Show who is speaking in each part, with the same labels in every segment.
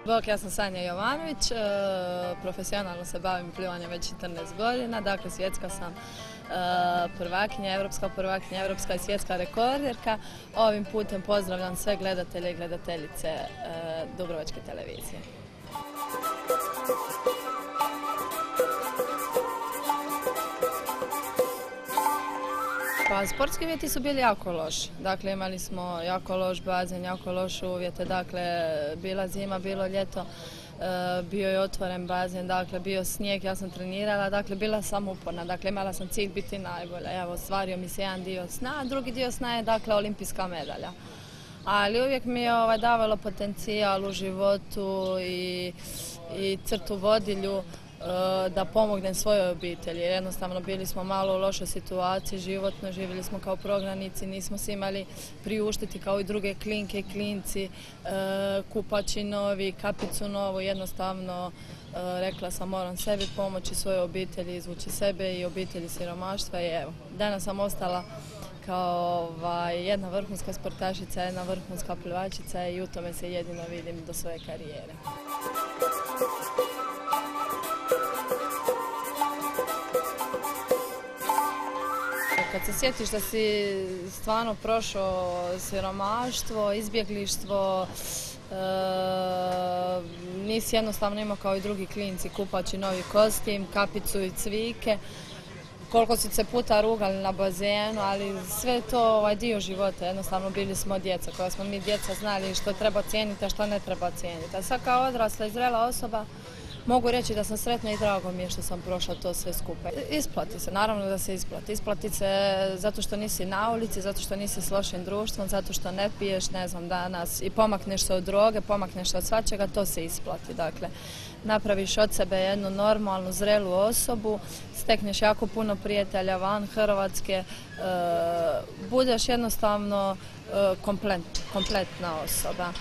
Speaker 1: Bok, ja sam Sanja Jovanović, profesionalno se bavim plivanjem već 14 godina, dakle svjetska sam prvakinja, evropska i svjetska rekorderka. Ovim putem pozdravljam sve gledatelje i gledateljice Dubrovačke televizije. Pa, sportski uvjeti su bili jako loši. Dakle, imali smo jako loš bazen, jako loše uvjete. Dakle, bila zima, bilo ljeto, bio je otvoren bazen, dakle, bio snijeg, ja sam trenirala, dakle, bila sam uporna. Dakle, imala sam cilj biti najbolja. Evo, ostvario mi se jedan dio sna, a drugi dio sna je, dakle, olimpijska medalja. Ali uvijek mi je davalo potencijal u životu i crtu vodilju da pomognem svojoj obitelji. Jednostavno bili smo malo u lošoj situaciji životno, živjeli smo kao prognanici, nismo se imali priuštiti kao i druge klinke i klinci, kupači novi, kapicu novu. Jednostavno rekla sam moram sebi pomoći, svojoj obitelji, izvući sebe i obitelji siromaštva i evo, danas sam ostala kao jedna vrhunska sportašica, jedna vrhunska plivačica i u tome se jedino vidim do svoje karijere. Kad se sjetiš da si stvarno prošao siromaštvo, izbjeglištvo, nisi jednostavno imao kao i drugi klinci kupači novi kostim, kapicu i cvike, koliko si se puta rugali na bazenu, ali sve je to dio života. Jednostavno bili smo djeca, koja smo mi djeca znali što treba cijeniti, a što ne treba cijeniti. A sad kao odrasla i zrela osoba mogu reći da sam sretna i drago mi je što sam prošla to sve skupa. Isplati se, naravno da se isplati. Isplati se zato što nisi na ulici, zato što nisi s lošim društvom, zato što ne piješ, ne znam, danas i pomakneš se od droge, pomakneš se od svačega, to se isplati. Dakle, napraviš od sebe jednu normalnu, zrelu osobu, stekneš jako puno prijatelja van Hrvatske, budeš jednostavno kompletna osoba.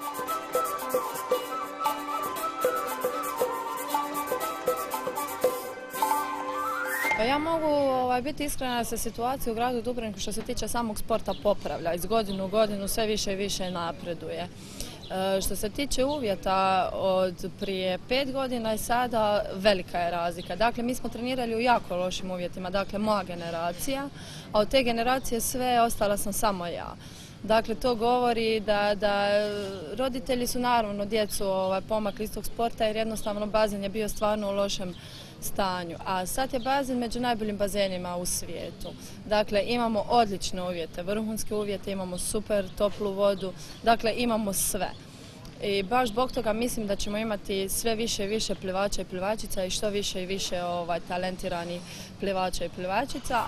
Speaker 1: Pa ja mogu biti iskrena da se situacija u gradu Dubrovniku što se tiče samog sporta popravlja. Iz godine u godinu sve više i više napreduje. Što se tiče uvjeta od prije 5 godina i sada velika je razlika. Dakle, mi smo trenirali u jako lošim uvjetima, dakle moja generacija, a od te generacije sve ostala sam samo ja. Dakle, to govori da roditelji su naravno djecu pomakli iz tog sporta jer jednostavno bazen je bio stvarno u lošem stanju. A sad je bazen među najboljim bazenima u svijetu. Dakle, imamo odlične uvjete, vrhunske uvjete, imamo super toplu vodu, dakle imamo sve. I baš zbog toga mislim da ćemo imati sve više i više plivača i plivačica i što više i više talentiranih plivača i plivačica.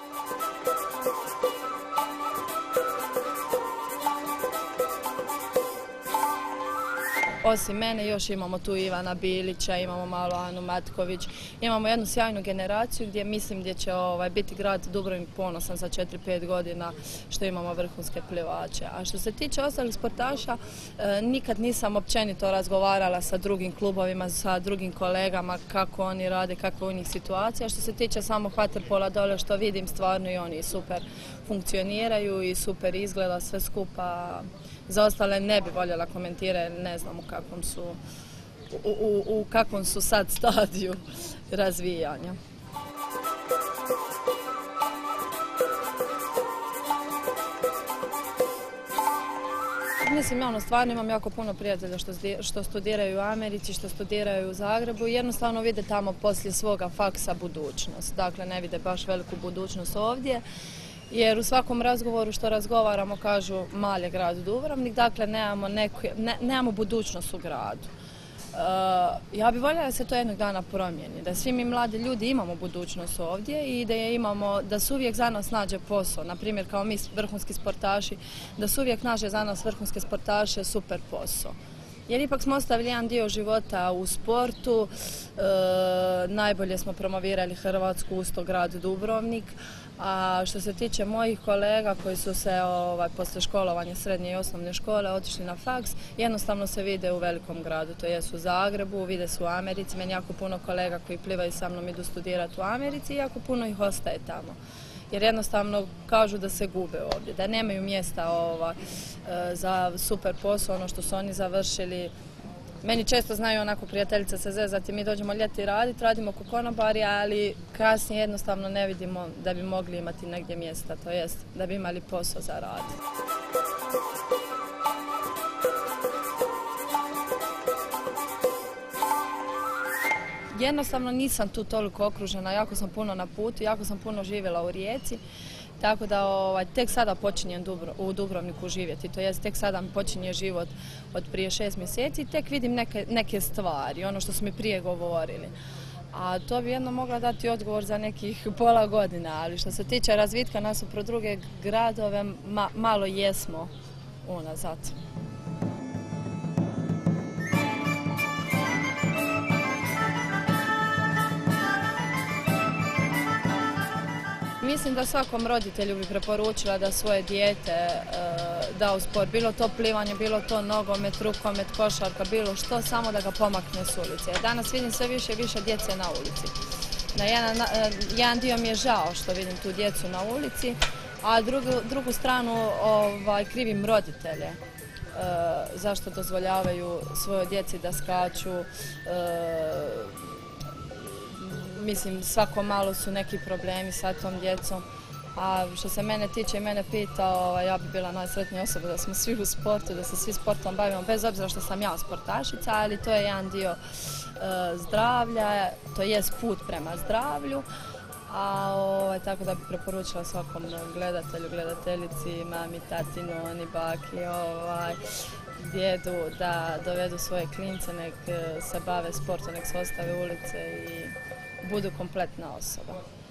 Speaker 1: Osim mene još imamo tu Ivana Bilića, imamo malo Anu Matković, imamo jednu sjajnu generaciju gdje će biti grad Dubrovnik ponosan za 4-5 godina što imamo vrhunske plivače. A što se tiče ostalih sportaša, nikad nisam općenito razgovarala sa drugim klubovima, sa drugim kolegama kako oni rade, kakva je u njih situacija. Što se tiče samo vaterpola dole što vidim, stvarno i oni super funkcioniraju i super izgleda sve skupa. Za ostale ne bi voljela komentirati, ne znam u kakvom su sad stadiju razvijanja. Mislim, ja stvarno imam jako puno prijatelja što studiraju u Americi, što studiraju u Zagrebu i jednostavno vide tamo poslije svoga faksa budućnost. Dakle, ne vide baš veliku budućnost ovdje. Jer u svakom razgovoru što razgovaramo kažu mali je grad Dubrovnik, dakle nemamo budućnost u gradu. Ja bih voljela da se to jednog dana promijeni, da svi mi mladi ljudi imamo budućnost ovdje i da se uvijek za nas nađe posao, na primjer kao mi vrhunski sportaši, da se uvijek nađe za nas vrhunske sportaše super posao. Jer ipak smo ostavili jedan dio života u sportu, najbolje smo promovirali Hrvatsku uz to grad Dubrovnik, a što se tiče mojih kolega koji su se posle školovanja srednje i osnovne škole otišli na faks, jednostavno se vide u velikom gradu, to jest u Zagrebu, vide se u Americi, meni jako puno kolega koji plivaju sa mnom idu studirati u Americi i jako puno ih ostaje tamo. Jer jednostavno kažu da se gube ovdje, da nemaju mjesta za super posao, ono što su oni završili, Meni često znaju onako prijateljice se zezati, mi dođemo ljeti raditi, radimo ko konobari, ali kasnije jednostavno ne vidimo da bi mogli imati negdje mjesta, to jest da bi imali posao za rad. Jednostavno nisam tu toliko okružena, jako sam puno na putu, jako sam puno živjela u Rijeci, tako da tek sada počinjem u Dubrovniku živjeti, to jest tek sada mi počinje život od prije 6 mjeseci i tek vidim neke stvari, ono što su mi prije govorili. A to bi jedno mogla dati odgovor za nekih pola godina, ali što se tiče razvitka nasuprot druge gradove, malo jesmo unazad. Mislim da svakom roditelju bi preporučila da svoje dijete da u sport, bilo to plivanje, bilo to nogomet, rukomet, košarka, bilo što, samo da ga pomakne s ulice. Danas vidim sve više i više djece na ulici. Na jedan dio mi je žao što vidim tu djecu na ulici, a drugu stranu krivim roditelje. Zašto dozvoljavaju svojoj djeci da skaču. Mislim, svako malo su neki problemi sa tom djecom, a što se mene tiče i mene pita, ja bi bila najsretnija osoba da smo svi u sportu, da se svi sportom bavimo, bez obzira što sam ja sportašica, ali to je jedan dio zdravlja, to jest put prema zdravlju, a tako da bi preporučila svakom gledatelju, gledateljici, mami, tati, noni, baki, djedu da dovedu svoje klince, nek se bave sportom, nek se ostave ulice i budu kompletna osoba.